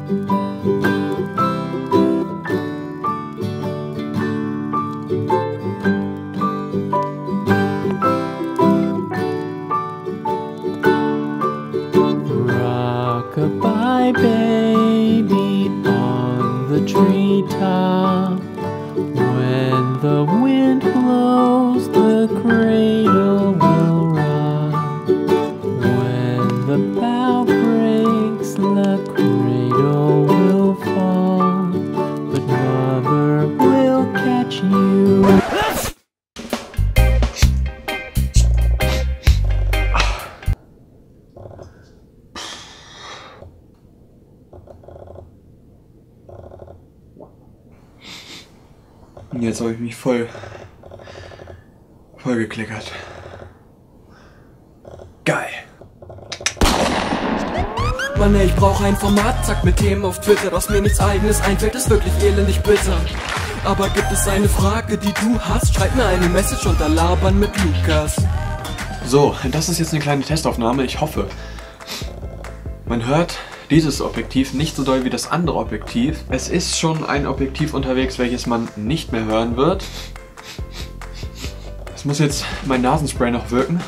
Rock-a-bye baby on the treetop. When the wind blows, the cradle will rock. When the bough breaks, the cradle will fall. But mother will catch you. Und jetzt habe ich mich voll geklickert. Geil. Mann, ey, ich brauche ein Format, zack mit Themen auf Twitter, dass mir nichts eigenes einfällt, ist wirklich elendig bitter. Aber gibt es eine Frage, die du hast? Schreib mir eine Message unter Labern mit Lukas. So, das ist jetzt eine kleine Testaufnahme. Ich hoffe, man hört dieses Objektiv nicht so doll wie das andere Objektiv. Es ist schon ein Objektiv unterwegs, welches man nicht mehr hören wird. Es muss jetzt mein Nasenspray noch wirken.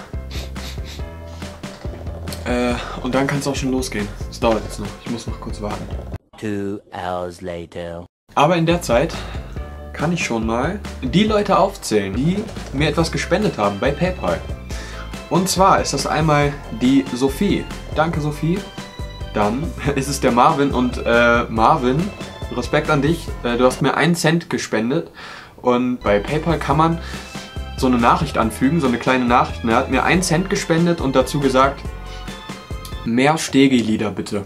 Und dann kann es auch schon losgehen. Es dauert jetzt noch. Ich muss noch kurz warten. 2 hours later. Aber in der Zeit kann ich schon mal die Leute aufzählen, die mir etwas gespendet haben bei PayPal. Und zwar ist das einmal die Sophie. Danke, Sophie. Dann ist es der Marvin und Marvin, Respekt an dich, du hast mir 1 Cent gespendet und bei PayPal kann man so eine Nachricht anfügen, so eine kleine Nachricht. Er hat mir 1 Cent gespendet und dazu gesagt, mehr Stegi-Lieder bitte.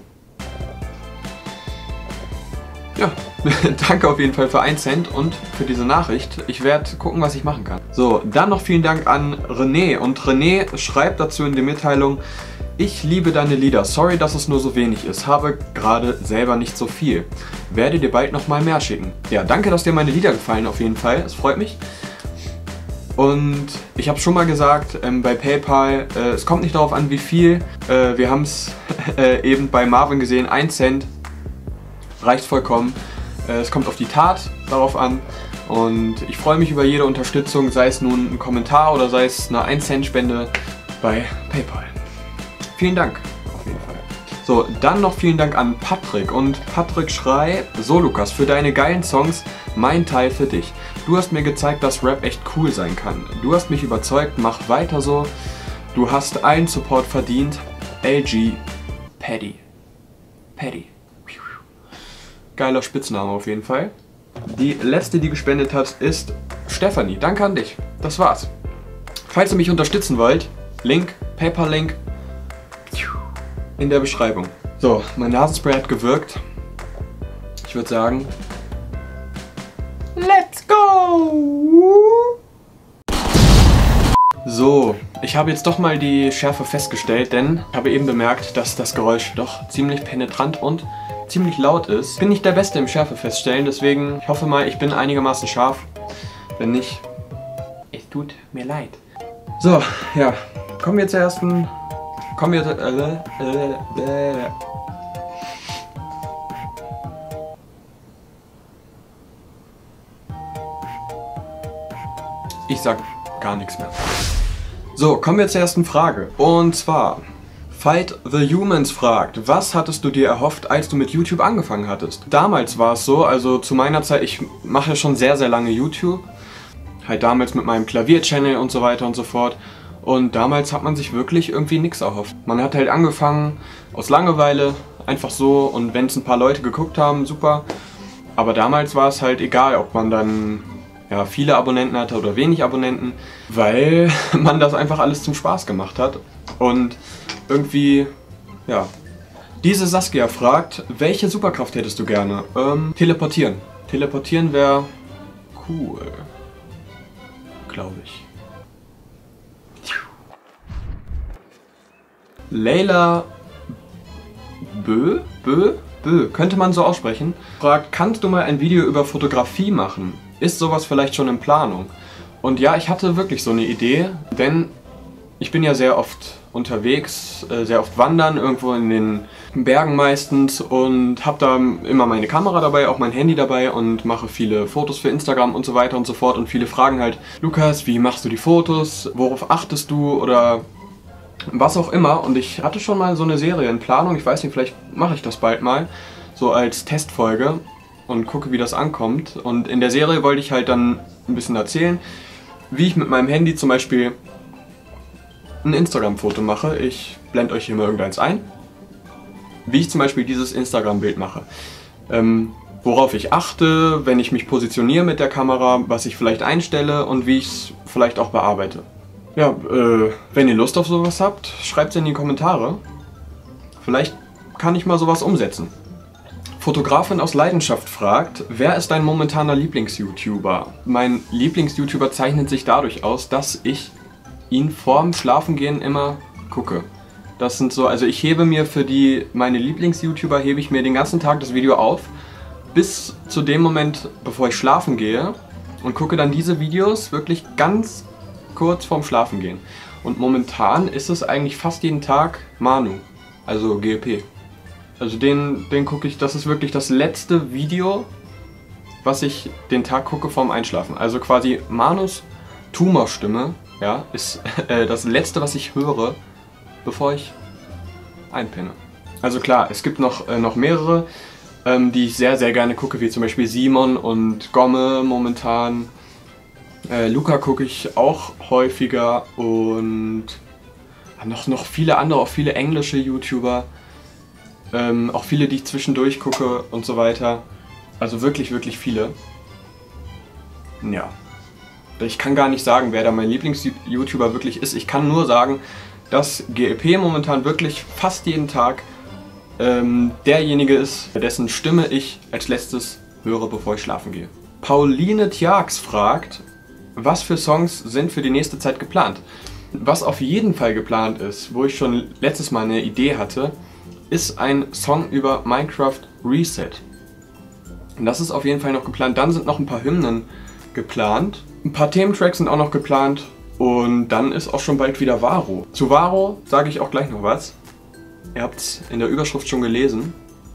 Ja, danke auf jeden Fall für 1 Cent und für diese Nachricht. Ich werde gucken, was ich machen kann. So, dann noch vielen Dank an René und René schreibt dazu in der Mitteilung: Ich liebe deine Lieder. Sorry, dass es nur so wenig ist. Habe gerade selber nicht so viel. Werde dir bald noch mal mehr schicken. Ja, danke, dass dir meine Lieder gefallen auf jeden Fall. Es freut mich. Und ich habe schon mal gesagt, bei PayPal, es kommt nicht darauf an, wie viel. Wir haben es eben bei Marvin gesehen, 1 Cent reicht vollkommen. Es kommt auf die Tat darauf an. Und ich freue mich über jede Unterstützung, sei es nun ein Kommentar oder sei es eine 1 Cent Spende bei PayPal. Vielen Dank, auf jeden Fall. So, dann noch vielen Dank an Patrick. Und Patrick schreibt: So Lukas, für deine geilen Songs, mein Teil für dich. Du hast mir gezeigt, dass Rap echt cool sein kann. Du hast mich überzeugt, mach weiter so. Du hast allen Support verdient. LG Paddy. Paddy. Geiler Spitzname auf jeden Fall. Die letzte, die gespendet hat, ist Stefanie. Danke an dich. Das war's. Falls ihr mich unterstützen wollt, Link, PayPal-Link in der Beschreibung. So, mein Nasenspray hat gewirkt. Ich würde sagen, let's go! So, ich habe jetzt doch mal die Schärfe festgestellt, denn ich habe eben bemerkt, dass das Geräusch doch ziemlich penetrant und ziemlich laut ist. Ich bin nicht der Beste im Schärfe feststellen, deswegen ich hoffe mal, ich bin einigermaßen scharf. Wenn nicht, es tut mir leid. So, ja, kommen wir zur ersten... Ich sag gar nichts mehr. So, kommen wir zur ersten Frage. Und zwar, Fight the Humans fragt: Was hattest du dir erhofft, als du mit YouTube angefangen hattest? Damals war es so, also zu meiner Zeit, ich mache ja schon sehr, sehr lange YouTube. Halt damals mit meinem Klavier-Channel und so weiter und so fort. Und damals hat man sich wirklich irgendwie nichts erhofft. Man hat halt angefangen aus Langeweile, einfach so, und wenn es ein paar Leute geguckt haben, super. Aber damals war es halt egal, ob man dann ja, viele Abonnenten hatte oder wenig Abonnenten, weil man das einfach alles zum Spaß gemacht hat. Und irgendwie, ja. Diese Saskia fragt: Welche Superkraft hättest du gerne? Teleportieren. Teleportieren wäre cool, glaube ich. Leila Bö, könnte man so aussprechen, fragt: Kannst du mal ein Video über Fotografie machen? Ist sowas vielleicht schon in Planung? Und ja, ich hatte wirklich so eine Idee, denn ich bin ja sehr oft unterwegs, sehr oft wandern, irgendwo in den Bergen meistens, und habe da immer meine Kamera dabei, auch mein Handy dabei, und mache viele Fotos für Instagram und so weiter und so fort. Und viele fragen halt: Lukas, wie machst du die Fotos? Worauf achtest du? Oder was auch immer. Und ich hatte schon mal so eine Serie in Planung, ich weiß nicht, vielleicht mache ich das bald mal, so als Testfolge, und gucke, wie das ankommt. Und in der Serie wollte ich halt dann ein bisschen erzählen, wie ich mit meinem Handy zum Beispiel ein Instagram-Foto mache. Ich blende euch hier mal irgendeins ein. Wie ich zum Beispiel dieses Instagram-Bild mache. Worauf ich achte, wenn ich mich positioniere mit der Kamera, was ich vielleicht einstelle und wie ich es vielleicht auch bearbeite. Ja, wenn ihr Lust auf sowas habt, schreibt es in die Kommentare. Vielleicht kann ich mal sowas umsetzen. Fotografin aus Leidenschaft fragt: Wer ist dein momentaner Lieblings-YouTuber? Mein Lieblings-YouTuber zeichnet sich dadurch aus, dass ich ihn vorm Schlafengehen immer gucke. Das sind so, also ich hebe mir für meine Lieblings-YouTuber, hebe ich mir den ganzen Tag das Video auf, bis zu dem Moment, bevor ich schlafen gehe, und gucke dann diese Videos wirklich ganz kurz vorm Schlafengehen. Und momentan ist es eigentlich fast jeden Tag Manu, also GLP. Also den gucke ich, das ist wirklich das letzte Video, was ich den Tag gucke vorm Einschlafen. Also quasi Manus Tumorstimme, ja, ist das letzte, was ich höre, bevor ich einpenne. Also klar, es gibt noch mehrere, die ich sehr, sehr gerne gucke, wie zum Beispiel Simon und Gomme momentan. Luca gucke ich auch häufiger, und noch viele andere, auch viele englische YouTuber. Auch viele, die ich zwischendurch gucke und so weiter. Also wirklich, wirklich viele. Ja. Ich kann gar nicht sagen, wer da mein Lieblings-YouTuber wirklich ist. Ich kann nur sagen, dass GLP momentan wirklich fast jeden Tag derjenige ist, dessen Stimme ich als letztes höre, bevor ich schlafen gehe. Pauline Tjax fragt: Was für Songs sind für die nächste Zeit geplant? Was auf jeden Fall geplant ist, wo ich schon letztes Mal eine Idee hatte, ist ein Song über Minecraft Reset. Und das ist auf jeden Fall noch geplant. Dann sind noch ein paar Hymnen geplant. Ein paar Thementracks sind auch noch geplant. Und dann ist auch schon bald wieder Varo. Zu Varo sage ich auch gleich noch was. Ihr habt es in der Überschrift schon gelesen.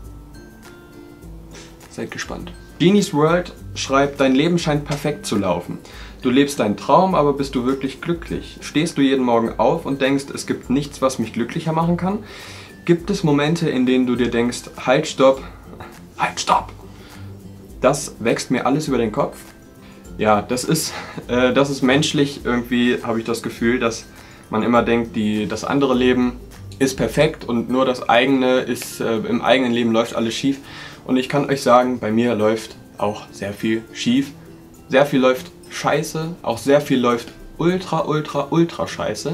Seid gespannt. Genie's World schreibt: Dein Leben scheint perfekt zu laufen. Du lebst deinen Traum, aber bist du wirklich glücklich? Stehst du jeden Morgen auf und denkst, es gibt nichts, was mich glücklicher machen kann? Gibt es Momente, in denen du dir denkst: Halt, stopp, halt, stopp! Das wächst mir alles über den Kopf. Ja, das ist menschlich. Irgendwie habe ich das Gefühl, dass man immer denkt, das andere Leben ist perfekt und nur das eigene ist, im eigenen Leben läuft alles schief. Und ich kann euch sagen, bei mir läuft auch sehr viel schief. Sehr viel läuft scheiße, auch sehr viel läuft ultra, ultra, ultra scheiße.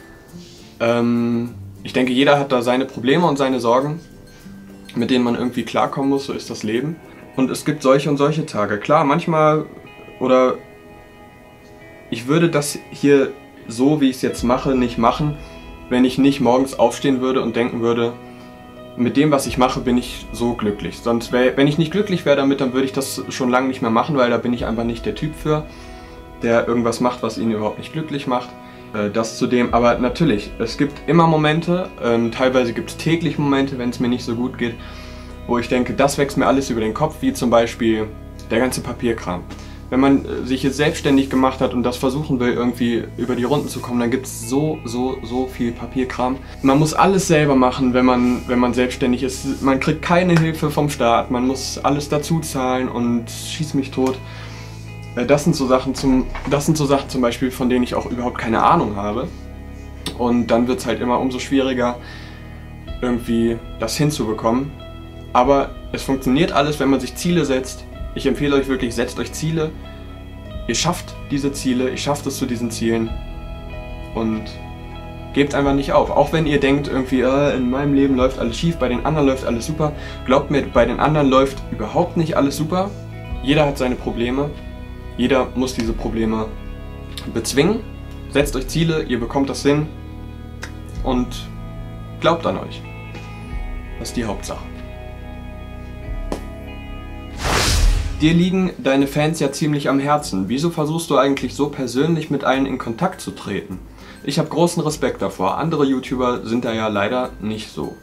Ich denke, jeder hat da seine Probleme und seine Sorgen, mit denen man irgendwie klarkommen muss, so ist das Leben. Und es gibt solche und solche Tage. Klar, manchmal, oder ich würde das hier so, wie ich es jetzt mache, nicht machen, wenn ich nicht morgens aufstehen würde und denken würde, mit dem, was ich mache, bin ich so glücklich. Sonst, wenn ich nicht glücklich wäre damit, dann würde ich das schon lange nicht mehr machen, weil da bin ich einfach nicht der Typ für, der irgendwas macht, was ihn überhaupt nicht glücklich macht. Das zudem, aber natürlich, es gibt immer Momente, teilweise gibt es täglich Momente, wenn es mir nicht so gut geht, wo ich denke, das wächst mir alles über den Kopf, wie zum Beispiel der ganze Papierkram. Wenn man sich jetzt selbstständig gemacht hat und das versuchen will, irgendwie über die Runden zu kommen, dann gibt es so viel Papierkram. Man muss alles selber machen, wenn man selbstständig ist. Man kriegt keine Hilfe vom Staat, man muss alles dazu zahlen und schieß mich tot. Das sind so Sachen zum Beispiel, von denen ich auch überhaupt keine Ahnung habe. Und dann wird es halt immer umso schwieriger, irgendwie das hinzubekommen. Aber es funktioniert alles, wenn man sich Ziele setzt. Ich empfehle euch wirklich, setzt euch Ziele. Ihr schafft diese Ziele, ihr schafft es zu diesen Zielen. Und gebt einfach nicht auf. Auch wenn ihr denkt, irgendwie, in meinem Leben läuft alles schief, bei den anderen läuft alles super. Glaubt mir, bei den anderen läuft überhaupt nicht alles super. Jeder hat seine Probleme. Jeder muss diese Probleme bezwingen. Setzt euch Ziele, ihr bekommt das hin. Und glaubt an euch. Das ist die Hauptsache. Dir liegen deine Fans ja ziemlich am Herzen. Wieso versuchst du eigentlich so persönlich mit allen in Kontakt zu treten? Ich habe großen Respekt davor. Andere YouTuber sind da ja leider nicht so.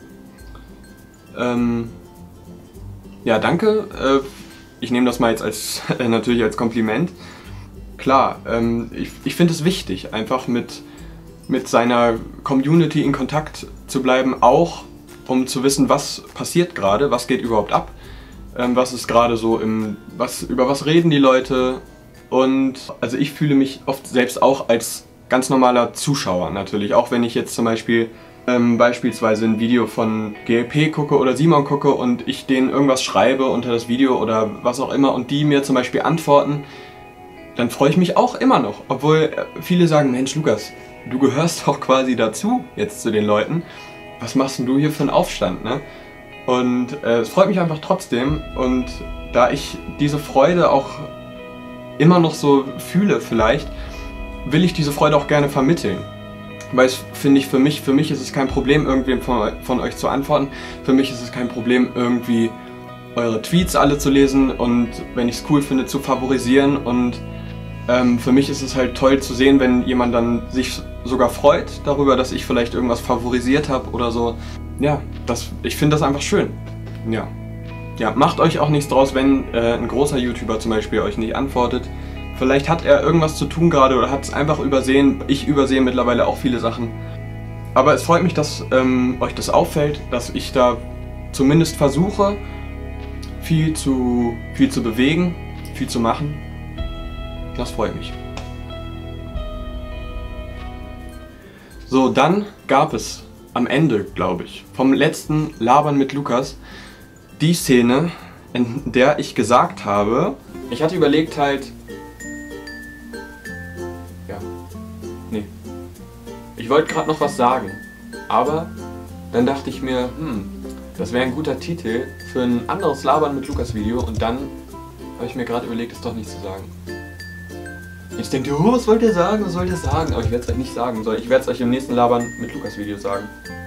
Ja, danke. Ich nehme das mal jetzt als natürlich als Kompliment. Klar, ich finde es wichtig, einfach mit seiner Community in Kontakt zu bleiben, auch um zu wissen, was passiert gerade, was geht überhaupt ab, was ist gerade so über was reden die Leute. Und also ich fühle mich oft selbst auch als ganz normaler Zuschauer natürlich, auch wenn ich jetzt zum Beispiel beispielsweise ein Video von GLP gucke oder Simon gucke und ich denen irgendwas schreibe unter das Video oder was auch immer und die mir zum Beispiel antworten, dann freue ich mich auch immer noch. Obwohl viele sagen, Mensch Lukas, du gehörst doch quasi dazu jetzt zu den Leuten. Was machst denn du hier für einen Aufstand, ne? Und es freut mich einfach trotzdem und da ich diese Freude auch immer noch so fühle vielleicht, will ich diese Freude auch gerne vermitteln. Weil es finde ich, für mich ist es kein Problem, irgendwem von euch zu antworten. Für mich ist es kein Problem, irgendwie eure Tweets alle zu lesen und wenn ich es cool finde, zu favorisieren. Und für mich ist es halt toll zu sehen, wenn jemand dann sich sogar freut darüber, dass ich vielleicht irgendwas favorisiert habe oder so. Ja, ich finde das einfach schön. Ja. Ja, macht euch auch nichts draus, wenn ein großer YouTuber zum Beispiel euch nicht antwortet. Vielleicht hat er irgendwas zu tun gerade oder hat es einfach übersehen. Ich übersehe mittlerweile auch viele Sachen. Aber es freut mich, dass euch das auffällt, dass ich da zumindest versuche, viel zu bewegen, viel zu machen. Das freut mich. So, dann gab es am Ende, glaube ich, vom letzten Labern mit Lukas die Szene, in der ich gesagt habe, ich hatte überlegt halt, ich wollte gerade noch was sagen, aber dann dachte ich mir, das wäre ein guter Titel für ein anderes Labern mit Lukas Video und dann habe ich mir gerade überlegt, es doch nicht zu sagen. Jetzt denkt ihr, oh, was wollt ihr sagen, was sollt ihr sagen? Aber ich werde es euch nicht sagen, ich werde es euch im nächsten Labern mit Lukas Video sagen.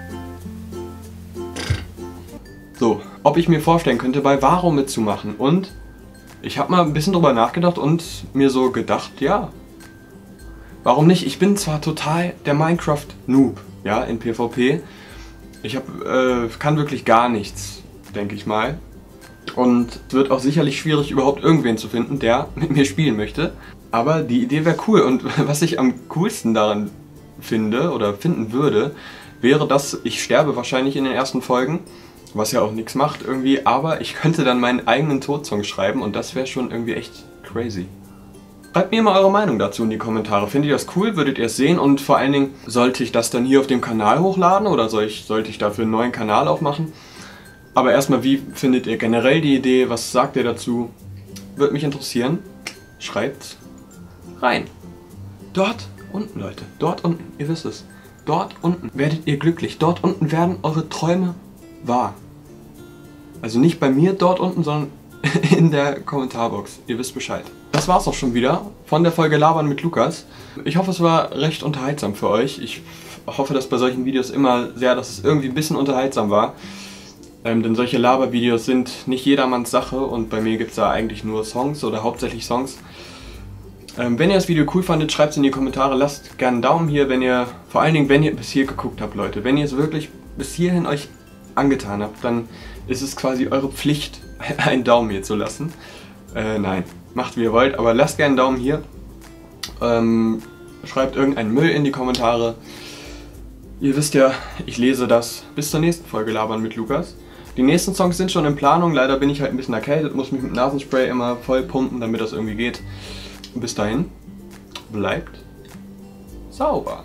So, ob ich mir vorstellen könnte, bei Varo mitzumachen und ich habe mal ein bisschen drüber nachgedacht und mir so gedacht, ja, warum nicht? Ich bin zwar total der Minecraft-Noob, ja, in PvP. Ich kann wirklich gar nichts, denke ich mal. Und es wird auch sicherlich schwierig, überhaupt irgendwen zu finden, der mit mir spielen möchte. Aber die Idee wäre cool und was ich am coolsten daran finde oder finden würde, wäre, dass ich sterbe wahrscheinlich in den ersten Folgen, was ja auch nichts macht irgendwie, aber ich könnte dann meinen eigenen Todsong schreiben und das wäre schon irgendwie echt crazy. Schreibt mir mal eure Meinung dazu in die Kommentare. Findet ihr das cool? Würdet ihr es sehen? Und vor allen Dingen, sollte ich das dann hier auf dem Kanal hochladen oder sollte ich dafür einen neuen Kanal aufmachen? Aber erstmal, wie findet ihr generell die Idee? Was sagt ihr dazu? Würde mich interessieren. Schreibt rein. Dort unten, Leute. Dort unten. Ihr wisst es. Dort unten werdet ihr glücklich. Dort unten werden eure Träume wahr. Also nicht bei mir dort unten, sondern in der Kommentarbox. Ihr wisst Bescheid. Das war's auch schon wieder von der Folge Labern mit Lukas. Ich hoffe, es war recht unterhaltsam für euch. Ich hoffe, dass bei solchen Videos immer sehr, dass es irgendwie ein bisschen unterhaltsam war. Denn solche Labervideos sind nicht jedermanns Sache und bei mir gibt es da eigentlich nur Songs oder hauptsächlich Songs. Wenn ihr das Video cool fandet, schreibt es in die Kommentare. Lasst gerne einen Daumen hier, vor allen Dingen, wenn ihr bis hier geguckt habt, Leute. Wenn ihr es wirklich bis hierhin euch angetan habt, dann ist es quasi eure Pflicht, einen Daumen hier zu lassen. Nein, macht wie ihr wollt, aber lasst gerne einen Daumen hier. Schreibt irgendeinen Müll in die Kommentare. Ihr wisst ja, ich lese das. Bis zur nächsten Folge Labern mit Lukas. Die nächsten Songs sind schon in Planung. Leider bin ich halt ein bisschen erkältet, muss mich mit Nasenspray immer voll pumpen, damit das irgendwie geht. Bis dahin, bleibt sauber.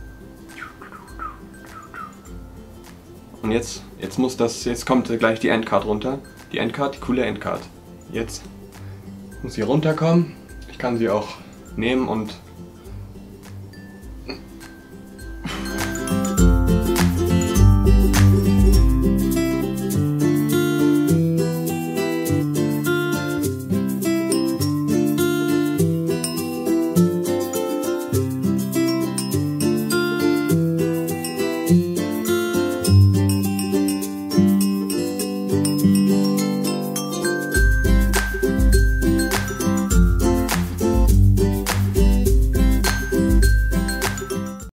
Und jetzt kommt gleich die Endcard runter. Die Endcard, die coole Endcard. Jetzt muss sie runterkommen. Ich kann sie auch nehmen und